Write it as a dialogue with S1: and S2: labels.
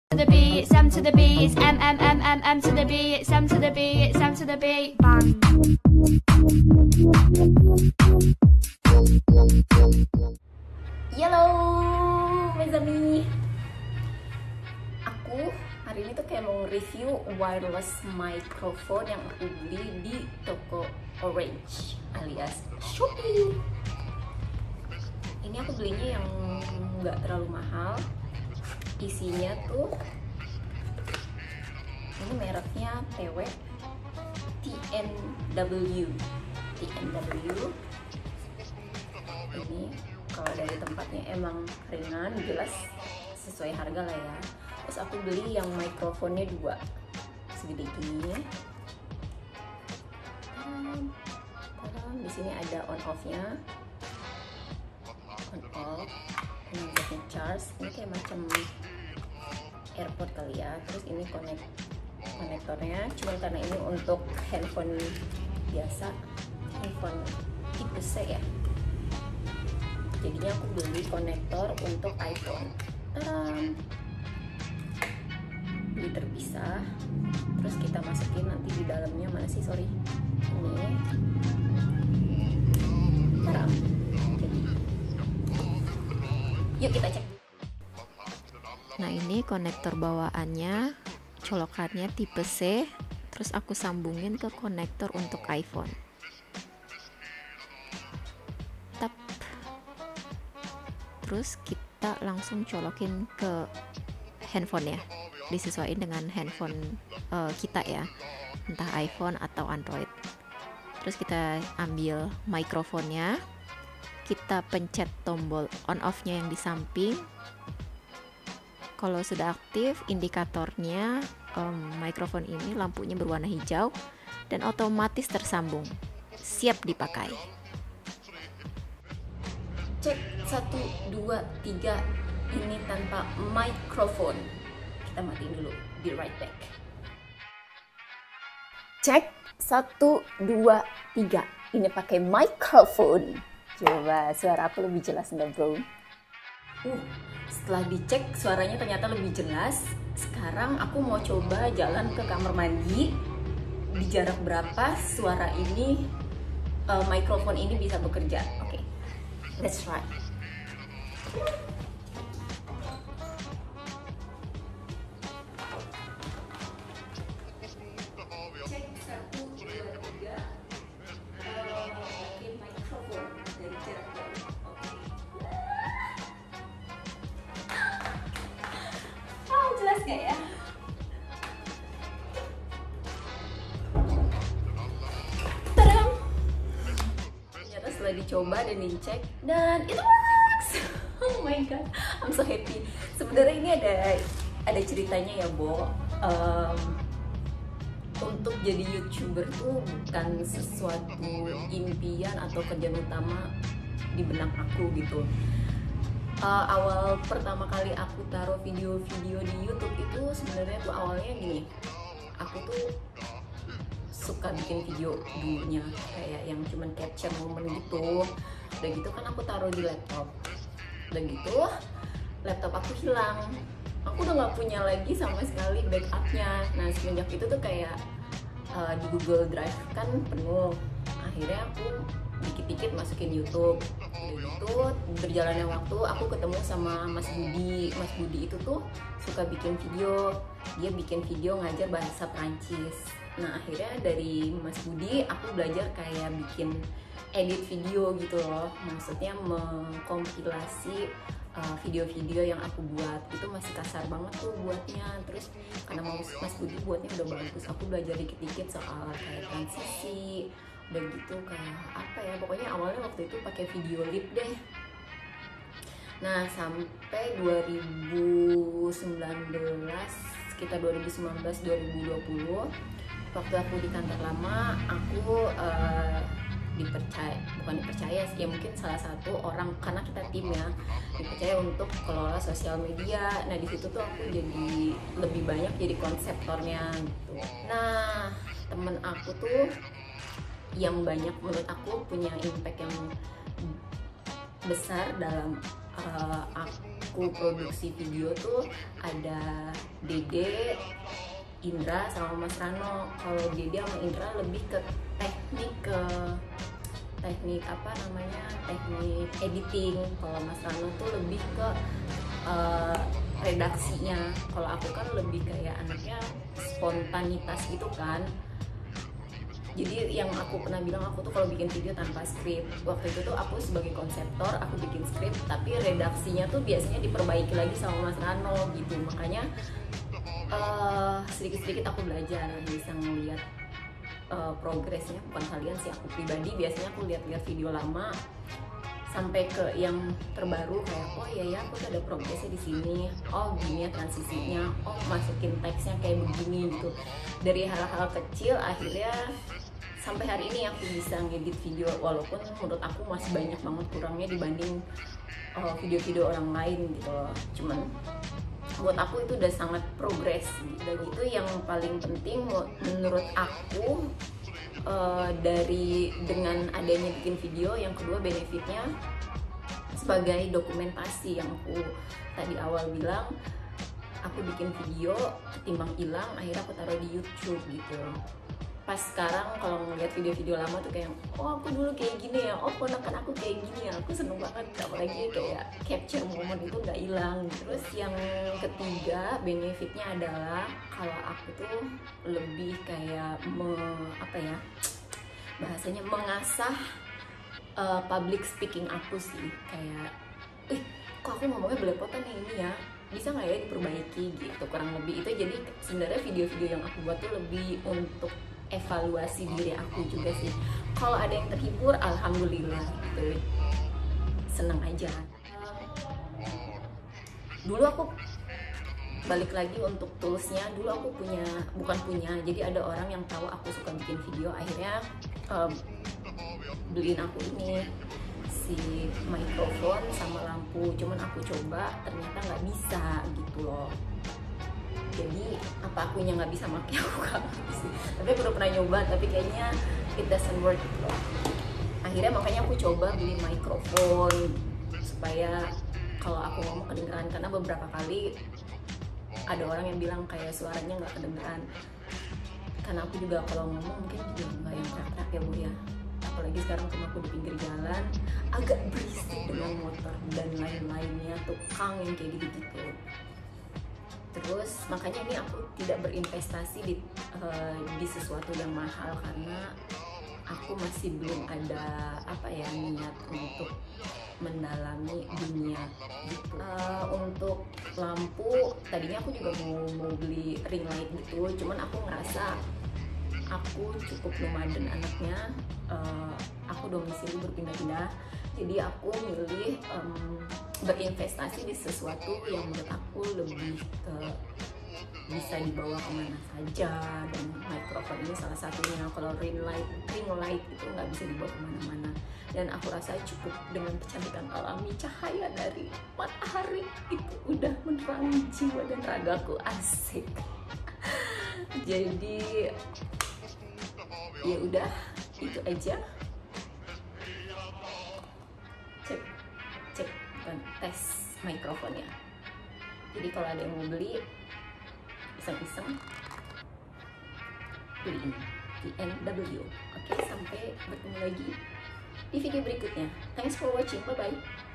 S1: To the B, Sam to the B, it's M to the B, it's Sam to the B, it's Sam to the B, bang.
S2: Halo, Mezami. Aku hari ini tuh kayak mau review wireless microphone yang aku beli di toko Orange alias Shopee. Ini aku belinya yang nggak terlalu mahal. Isinya tuh ini mereknya TNW. Ini kalau dari tempatnya emang ringan, jelas sesuai harga lah ya. Terus aku beli yang mikrofonnya 2 segede gini. Di sini ada on off-nya, on off. Ini buatnya charge. Ini kayak macam AirPod kali ya. Terus ini konektornya. Cuma karena ini untuk handphone biasa, handphone tipe C ya. Jadinya aku beli konektor untuk iPhone. Beli terpisah. Terus kita masukin nanti di dalamnya, mana sih, sorry. Ini. Taram. Yuk kita cek. Nah, ini konektor bawaannya, colokannya tipe C. Terus aku sambungin ke konektor untuk iPhone. Tap. Terus kita langsung colokin ke handphone ya, disesuaikan dengan handphone kita ya, entah iPhone atau Android. Terus kita ambil mikrofonnya, kita pencet tombol on off nya yang di samping. Kalau sudah aktif indikatornya, mikrofon ini lampunya berwarna hijau dan otomatis tersambung, siap dipakai. Cek 1, 2, 3. Ini tanpa mikrofon. Kita matiin dulu, be right back. Cek 1, 2, 3. Ini pakai mikrofon. Coba suara aku lebih jelas enggak, bro? Setelah dicek suaranya ternyata lebih jelas. Sekarang aku mau coba jalan ke kamar mandi. Di jarak berapa suara ini, mikrofon ini bisa bekerja? Oke, let's try. Cek 1, 2, 3. Pakai mikrofon dari jarak jauh. Oke. Jelas gak ya? Tadam! Ternyata setelah dicoba dan dicek, dan itu works. Oh my god, I'm so happy. Sebenarnya ini ada ceritanya ya, Bo. Untuk jadi YouTuber tuh bukan sesuatu impian atau kerjaan utama di benak aku gitu. Awal pertama kali aku taruh video-video di YouTube itu sebenarnya tuh awalnya gini. Aku tuh suka bikin video dulunya, kayak yang cuman capture momen gitu. Udah gitu kan aku taruh di laptop. Udah gitu laptop aku hilang. Aku udah nggak punya lagi sama sekali backupnya. Nah, semenjak itu tuh kayak di Google Drive kan penuh. Akhirnya aku dikit-dikit masukin YouTube. Gitu, berjalannya waktu aku ketemu sama Mas Budi. Mas Budi itu tuh suka bikin video. Dia bikin video ngajar bahasa Prancis. Nah, akhirnya dari Mas Budi aku belajar kayak bikin edit video gitu loh. Maksudnya mengkompilasi video-video yang aku buat. Itu masih kasar banget tuh buatnya. Terus karena Mas Budi buatnya udah bagus, aku belajar dikit-dikit soal kayak transisi. Udah gitu kayak apa ya, pokoknya awalnya waktu itu pakai video lip deh. Nah, sampai 2019, sekitar 2019-2020, waktu aku di kantor lama, aku bukan dipercaya sih ya, mungkin salah satu orang, karena kita tim ya, dipercaya untuk kelola sosial media. Nah, di situ tuh aku jadi lebih banyak jadi konseptornya gitu. Nah, temen aku tuh yang banyak menurut aku punya impact yang besar dalam aku produksi video tuh ada Dede, Indra sama Mas Rano. Kalau Dede sama Indra lebih ke teknik apa namanya, teknik editing. Kalau Mas Rano tuh lebih ke redaksinya. Kalau aku kan lebih kayak anaknya spontanitas gitu kan. Jadi yang aku pernah bilang, aku tuh kalau bikin video tanpa skrip. Waktu itu tuh aku sebagai konseptor, aku bikin skrip, tapi redaksinya tuh biasanya diperbaiki lagi sama Mas Rano gitu. Makanya sedikit-sedikit aku belajar, bisa ngeliat progresnya. Bukan kalian sih, aku pribadi biasanya aku lihat-lihat video lama sampai ke yang terbaru, kayak oh iya ya, aku tuh ada progresnya di sini, oh gini ya transisinya, oh masukin teksnya kayak begini gitu. Dari hal-hal kecil akhirnya sampai hari ini aku bisa ngedit video, walaupun menurut aku masih banyak banget kurangnya dibanding video-video orang lain gitu loh. Cuman buat aku itu udah sangat progres gitu. Dan itu yang paling penting menurut aku dengan adanya bikin video. Yang kedua, benefitnya sebagai dokumentasi, yang aku tadi awal bilang, aku bikin video ketimbang hilang, akhirnya aku taruh di YouTube gitu. Pas sekarang kalau ngeliat video-video lama tuh kayak, oh aku dulu kayak gini ya, oh ponakan aku kayak gini ya, aku seneng banget. Apalagi kayak capture momen itu nggak hilang. Terus yang ketiga, benefitnya adalah kalau aku tuh lebih kayak bahasanya mengasah public speaking aku sih. Kayak, kok aku ngomongnya belepotan nih ini ya, bisa nggak ya diperbaiki gitu, kurang lebih itu. Jadi sebenarnya video-video yang aku buat tuh lebih untuk evaluasi diri aku juga sih. Kalau ada yang terhibur, alhamdulillah gitu, seneng aja. Dulu aku balik lagi untuk toolsnya, dulu aku jadi ada orang yang tahu aku suka bikin video, akhirnya beliin aku ini si mikrofon sama lampu. Cuman aku coba, ternyata nggak bisa gitu loh. Jadi apa akunya nggak bisa pakai, aku nggak bisa. Tapi aku udah pernah nyoba, tapi kayaknya it doesn't work gitu loh. Akhirnya makanya aku coba beli mikrofon supaya kalau aku ngomong kedengeran, karena beberapa kali ada orang yang bilang kayak suaranya nggak kedengeran. Karena aku juga kalau ngomong mungkin juga nggak yang teriak ya Bu ya. Apalagi sekarang rumahku di pinggir jalan, agak berisik dengan motor dan lain-lainnya, tukang yang kayak gitu-gitu. Terus makanya ini aku tidak berinvestasi di sesuatu yang mahal, karena aku masih belum ada niat untuk mendalami dunia gitu. Untuk lampu tadinya aku juga mau beli ring light gitu, cuman aku ngerasa aku cukup nomaden anaknya, aku domisili berpindah-pindah, jadi aku milih berinvestasi di sesuatu yang menurut aku lebih bisa dibawa kemana saja, dan mikrofon ini salah satunya. Kalau ring light itu nggak bisa dibawa kemana-mana, dan aku rasa cukup dengan kecantikan alami cahaya dari matahari itu udah menerangi jiwa dan ragaku, asik. Jadi ya udah, itu aja. Cek bukan tes mikrofonnya. Jadi kalau ada yang mau beli, iseng-iseng beli ini di NW. Oke, sampai bertemu lagi di video berikutnya. Thanks for watching, bye bye.